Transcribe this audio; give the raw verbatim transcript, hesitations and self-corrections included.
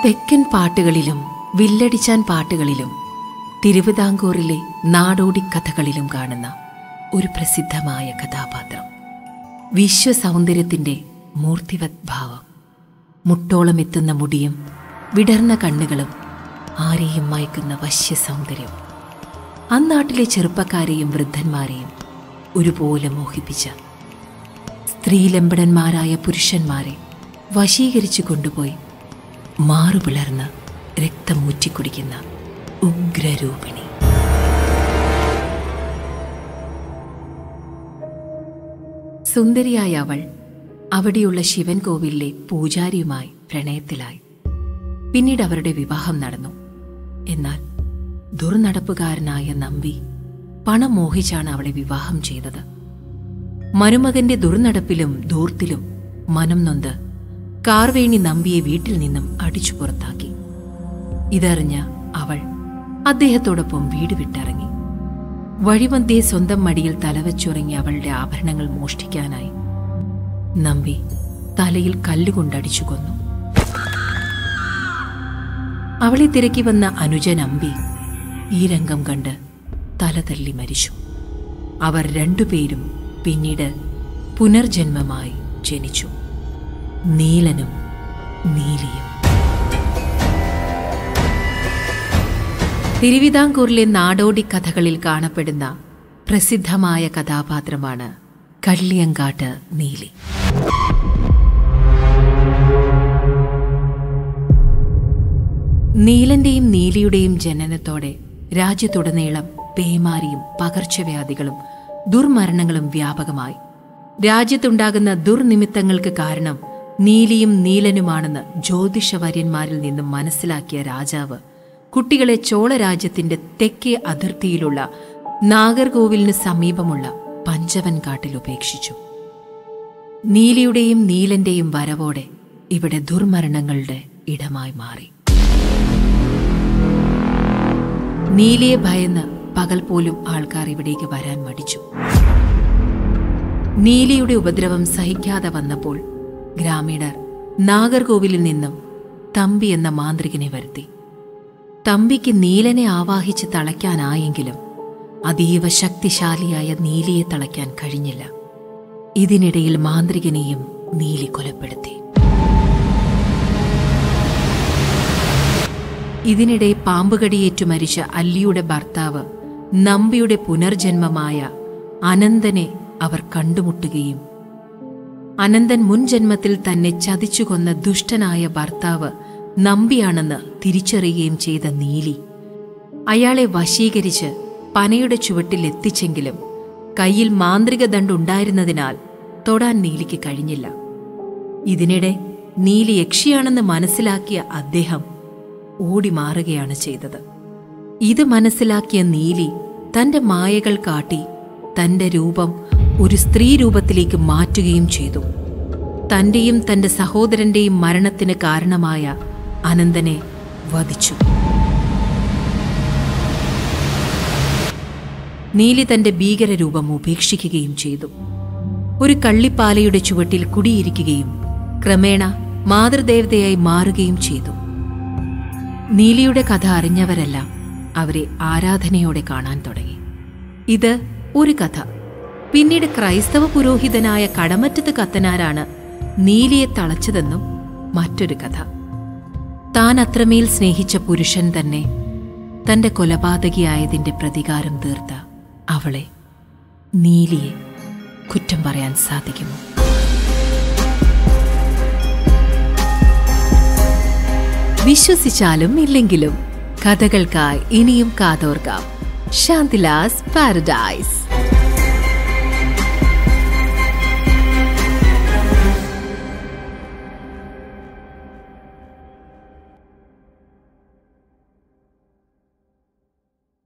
തെക്കൻ പാട്ടുകളിലും വില്ലടിച്ചാൻ പാട്ടുകളിലും തിരുവിതാംകൂറിലെ നാടോടിക്കഥകളിലും കാണുന്ന ഒരു പ്രസിദ്ധമായ കഥാപാത്രം. വിശ്വസൗന്ദര്യത്തിൻ്റെ മൂർത്തിവത് ഭാവം, മുട്ടോളം എത്തുന്ന മുടിയും വിടർന്ന കണ്ണുകളും ആരെയും മയക്കുന്ന വശ്യസൗന്ദര്യം, അന്നാട്ടിലെ ചെറുപ്പക്കാരെയും വൃദ്ധന്മാരെയും ഒരുപോലെ മോഹിപ്പിച്ച സ്ത്രീലമ്പടന്മാരായ പുരുഷന്മാരെ വശീകരിച്ചു കൊണ്ടുപോയി മാറുപിളർന്ന് രക്തമൂറ്റിക്കുടിക്കുന്ന ഉഗ്രരൂപിണി. സുന്ദരിയായ അവൾ അവിടെയുള്ള ശിവൻ കോവിലിലെ പൂജാരിയുമായി പ്രണയത്തിലായി. പിന്നീട് അവരുടെ വിവാഹം നടന്നു. എന്നാൽ ദുർനടപ്പുകാരനായ നമ്പി പണം മോഹിച്ചാണ് അവളെ വിവാഹം ചെയ്തത്. മരുമകന്റെ ദുർനടപ്പിലും ധൂർത്തിലും മനം നൊന്ത് കാർവേണി നമ്പിയെ വീട്ടിൽ നിന്നും അടിച്ചു പുറത്താക്കി. ഇതറിഞ്ഞ അവൾ അദ്ദേഹത്തോടൊപ്പം വീട് വിട്ടിറങ്ങി. വഴിമധ്യേ സ്വന്തം മടിയിൽ തലവച്ചുറങ്ങി അവളുടെ ആഭരണങ്ങൾ മോഷ്ടിക്കാനായി നമ്പി തലയിൽ കല്ലുകൊണ്ടടിച്ചു കൊന്നു. അവളെ തിരക്കി വന്ന അനുജ നമ്പി ഈ രംഗം കണ്ട് തല തല്ലി മരിച്ചു. അവർ രണ്ടുപേരും പിന്നീട് പുനർജന്മമായി ജനിച്ചു, നീലനും നീലിയും. തിരുവിതാംകൂറിലെ നാടോടി കഥകളിൽ കാണപ്പെടുന്ന പ്രസിദ്ധമായ കഥാപാത്രമാണ് കള്ളിയങ്കാട്ട് നീലി. നീലന്റെയും നീലിയുടെയും ജനനത്തോടെ രാജ്യത്തുടനീളം പേമാരിയും പകർച്ചവ്യാധികളും ദുർമരണങ്ങളും വ്യാപകമായി. രാജ്യത്തുണ്ടാകുന്ന ദുർനിമിത്തങ്ങൾക്ക് കാരണം നീലിയും നീലനുമാണെന്ന് ജ്യോതിഷവര്യന്മാരിൽ നിന്നും മനസ്സിലാക്കിയ രാജാവ് കുട്ടികളെ ചോളരാജ്യത്തിന്റെ തെക്കേ അതിർത്തിയിലുള്ള നാഗർകോവിലിന് സമീപമുള്ള പഞ്ചവൻ കാട്ടിൽ ഉപേക്ഷിച്ചു. നീലിയുടെയും നീലന്റെയും വരവോടെ ഇവിടെ ദുർമരണങ്ങളുടെ ഇടമായി മാറി. നീലിയെ ഭയന്ന് പകൽ പോലും ആൾക്കാർ ഇവിടേക്ക് വരാൻ മടിച്ചു. നീലിയുടെ ഉപദ്രവം സഹിക്കാതെ വന്നപ്പോൾ ഗ്രാമീണർ നാഗർകോവിലിൽ നിന്നും തമ്പി എന്ന മാന്ത്രികനെ വരുത്തി. തമ്പിക്ക് നീലനെ ആവാഹിച്ച് തളയ്ക്കാനായെങ്കിലും അതീവ ശക്തിശാലിയായ നീലിയെ തളയ്ക്കാൻ കഴിഞ്ഞില്ല. ഇതിനിടയിൽ മാന്ത്രികനെയും നീലി കൊലപ്പെടുത്തി. ഇതിനിടെ പാമ്പുകടിയേറ്റു മരിച്ച അല്ലിയുടെ ഭർത്താവ് നമ്പിയുടെ പുനർജന്മമായ അനന്തനെ അവർ കണ്ടുമുട്ടുകയും അനന്തൻ മുൻജന്മത്തിൽ തന്നെ ചതിച്ചുകൊന്ന ദുഷ്ടനായ ഭർത്താവ് നമ്പിയാണെന്ന് തിരിച്ചറിയുകയും ചെയ്ത നീലി അയാളെ വശീകരിച്ച് പനയുടെ ചുവട്ടിൽ എത്തിച്ചെങ്കിലും കയ്യിൽ മാന്ത്രിക ദണ്ടുണ്ടായിരുന്നതിനാൽ തൊടാൻ നീലിക്ക് കഴിഞ്ഞില്ല. ഇതിനിടെ നീലി യക്ഷിയാണെന്ന് മനസ്സിലാക്കിയ അദ്ദേഹം ഓടി മാറുകയാണ് ചെയ്തത്. ഇത് മനസ്സിലാക്കിയ നീലി തന്റെ മായകൾ കാട്ടി തന്റെ രൂപം ഒരു സ്ത്രീ രൂപത്തിലേക്ക് മാറ്റുകയും ചെയ്തു. തന്റെയും തന്റെ സഹോദരന്റെയും മരണത്തിന് കാരണമായ അനന്തനെ വധിച്ചു. നീലി തന്റെ ഭീകരരൂപം ഉപേക്ഷിക്കുകയും ചെയ്തു. ഒരു കള്ളിപ്പാലയുടെ ചുവട്ടിൽ കുടിയിരിക്കുകയും ക്രമേണ മാതൃദേവതയായി മാറുകയും ചെയ്തു. നീലിയുടെ കഥ അറിഞ്ഞവരെല്ലാം അവരെ ആരാധനയോടെ കാണാൻ തുടങ്ങി. ഇത് ഒരു കഥ. പിന്നീട് ക്രൈസ്തവ പുരോഹിതനായ കടമറ്റത്ത് കത്തനാരാണ് നീലിയെ തളച്ചതെന്നും മറ്റൊരു കഥ. താൻ അത്രമേൽ സ്നേഹിച്ച പുരുഷൻ തന്നെ തന്റെ കൊലപാതകിയായതിന്റെ പ്രതികാരം തീർത്ത അവളെ, നീലിയെ, കുറ്റം പറയാൻ സാധിക്കുമോ? വിശ്വസിച്ചാലും ഇല്ലെങ്കിലും കഥകൾക്കായി ഇനിയും കാതോർക്കാം. ശാന്തിലാസ് പാരഡൈസ്.